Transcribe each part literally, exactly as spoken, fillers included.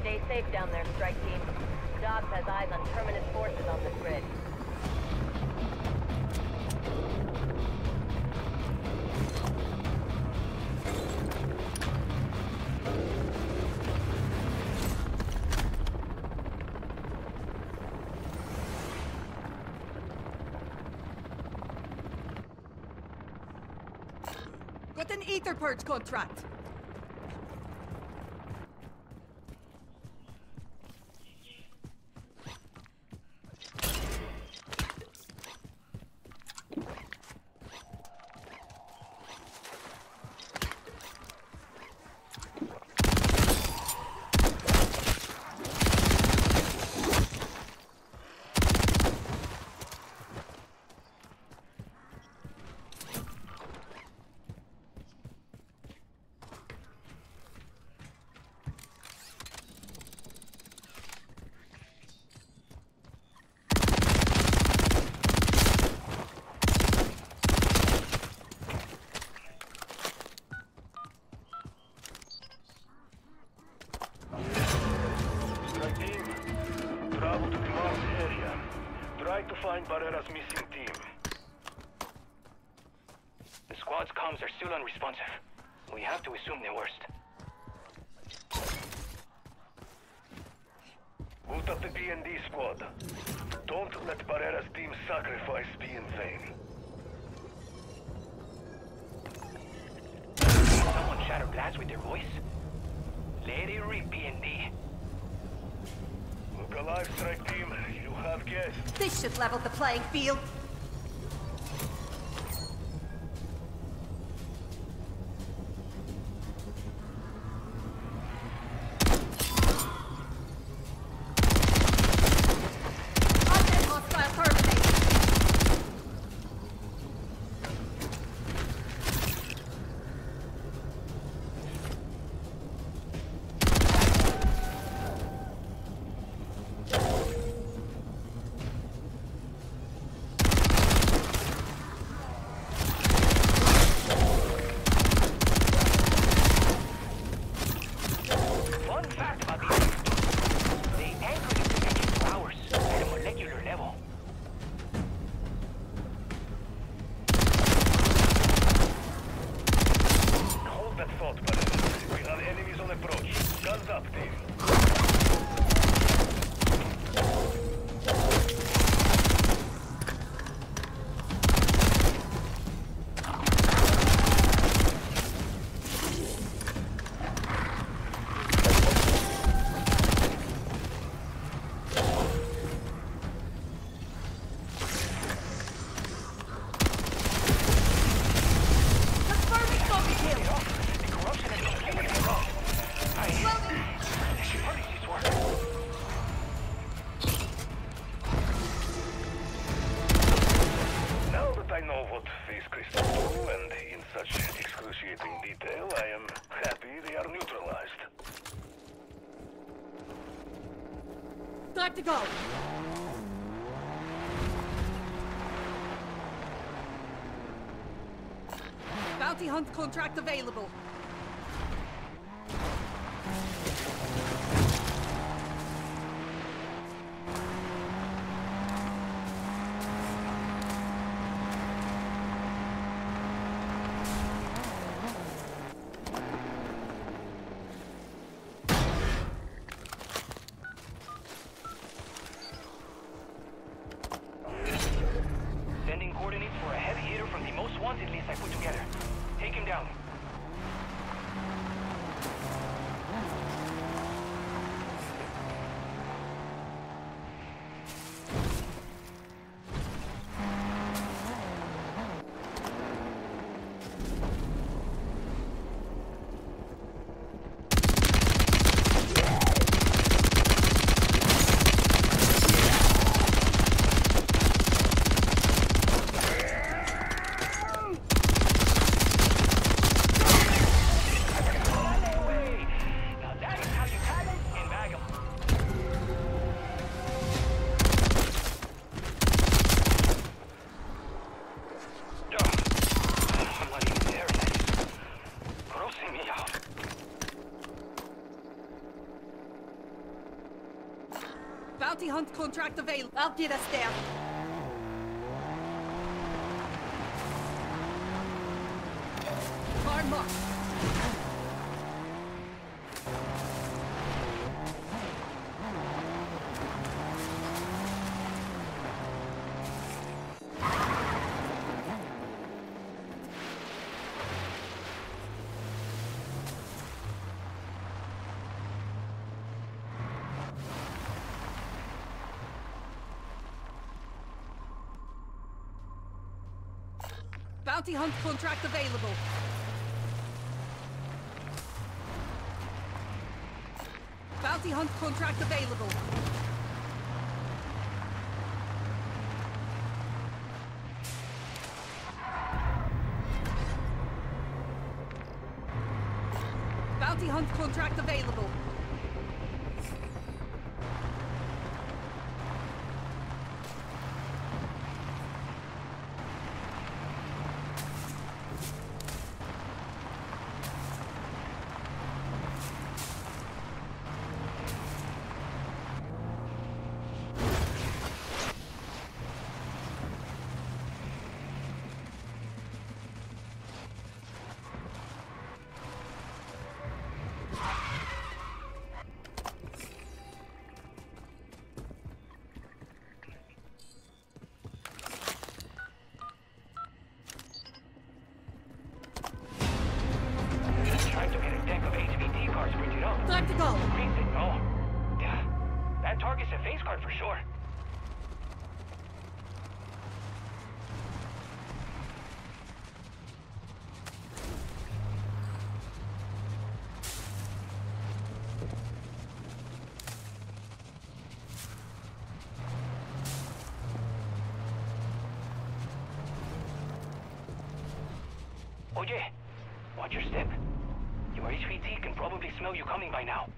Stay safe down there, strike team. Dobbs has eyes on Terminus forces on the grid. Got an ether purge contract. Barrera's missing team. The squad's comms are still unresponsive. We have to assume the worst. Boot up the D and D squad. Don't let Barrera's team's sacrifice be in vain. Someone shatter glass with their voice? Let it rip, D and D. Look alive, strike team. You have guests. This should level the playing field. Time to go! Bounty hunt contract available. Sending coordinates for a heavy hitter from the most wanted list I put together. Take him down. Bounty hunt contract available. I'll get us there. Car marked. Bounty hunt contract available. Bounty hunt contract available. Bounty hunt contract available. Time to go. Reason, oh. Yeah. That target's a face card for sure. Oye, watch your step. Your H V T can probably smell you coming by now.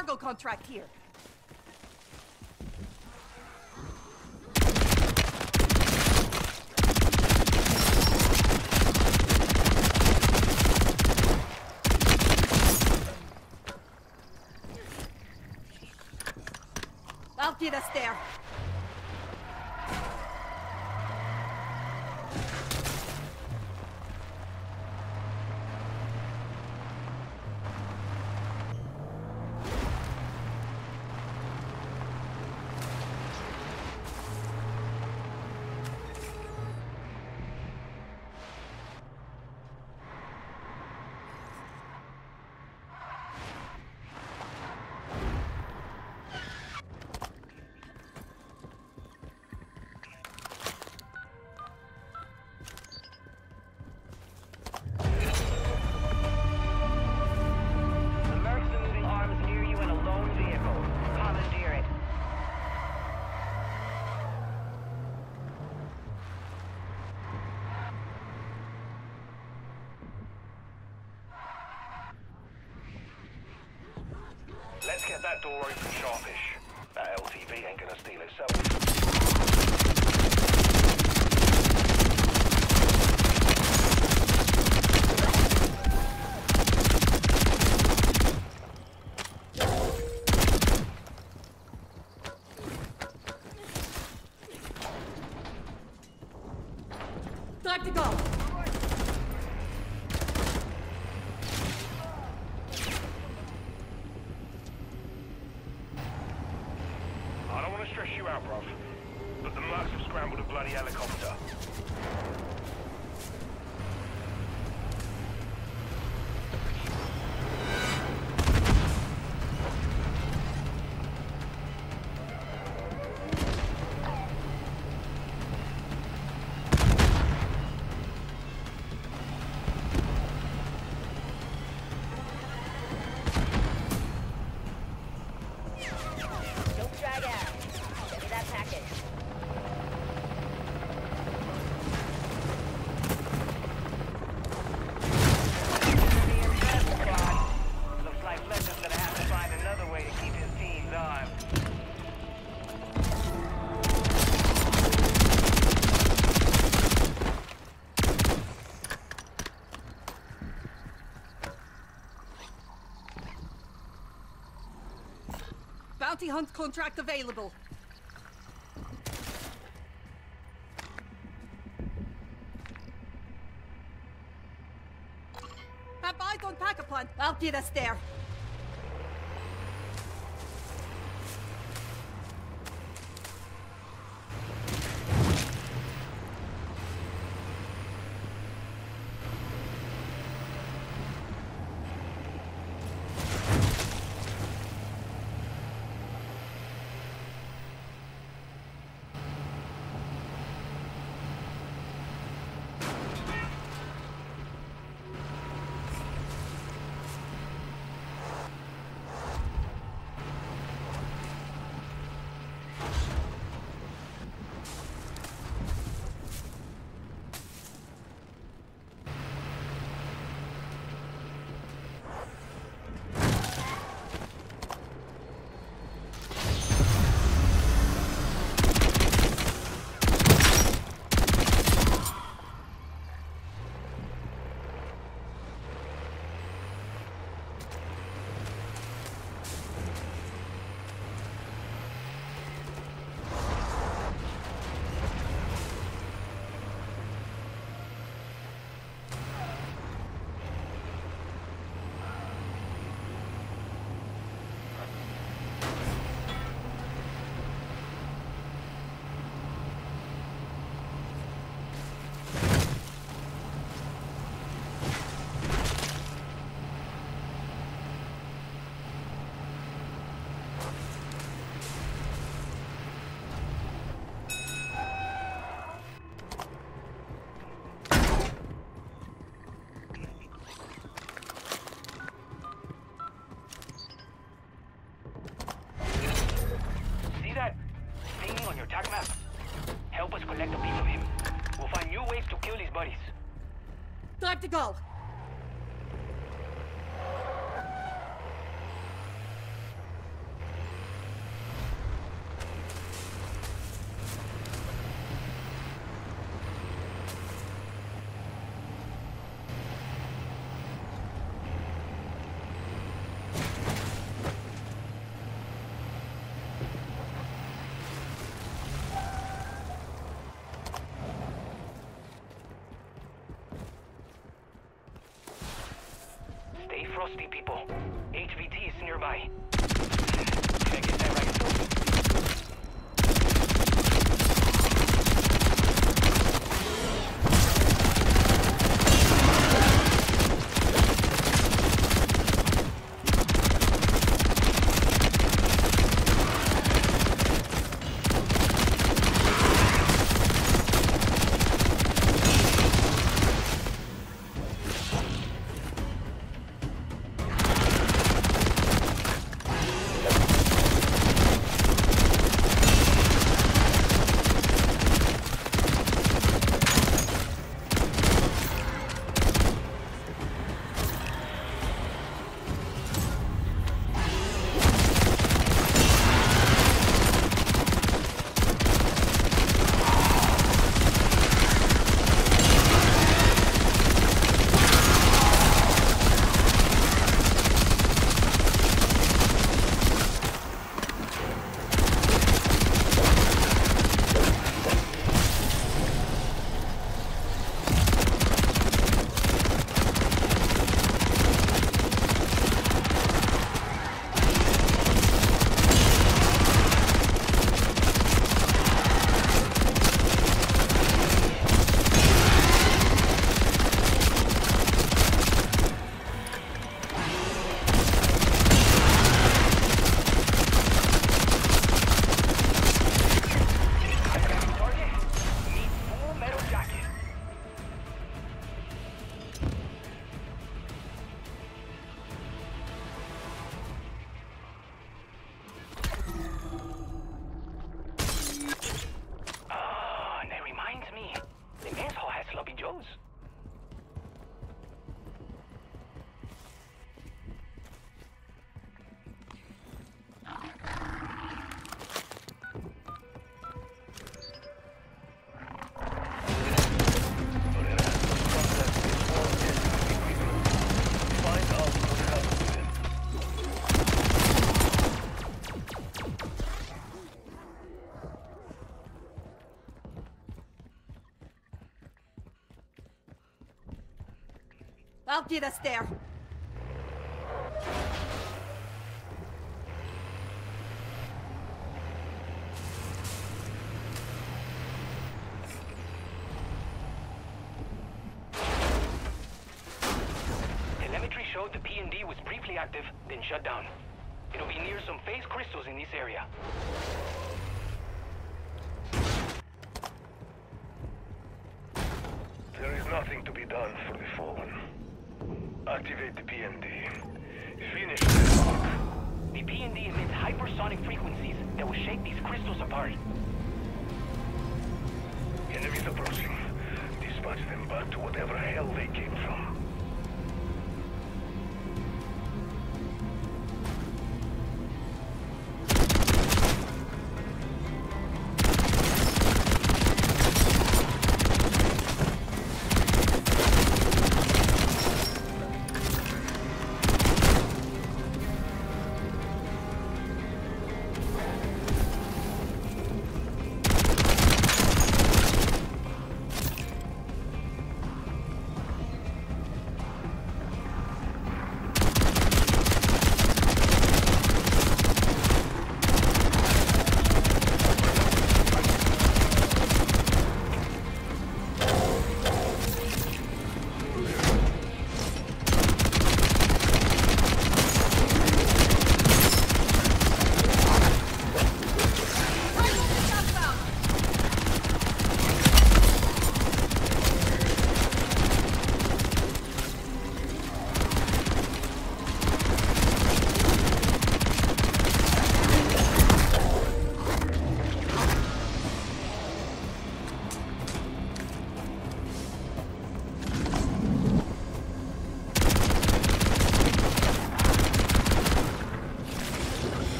cargo contract here. I'll get us there. Let's get that door open sharpish. That L T V ain't gonna steal itself. Time to go. I don't want to stress you out, bruv, but the mercs have scrambled a bloody helicopter. Don't drag out. Send me that package. Looks like Fletcher's gonna have to find another way to keep his teams armed. Bounty hunt contract available. Have eyes on Pack-a-Punch. I'll get us there. See that thing on your attack map? Help us collect a piece of him. We'll find new ways to kill his buddies. Time to go. rusty people. H V T is nearby. Did I get that right? I'll get us there. Telemetry showed the P and D was briefly active, then shut down. It'll be near some phase crystals in this area. There is nothing to be done for the Fallen. Activate the P and D. Finish their work. The P and D emits hypersonic frequencies that will shake these crystals apart. Enemies approaching. Dispatch them back to whatever hell they came from.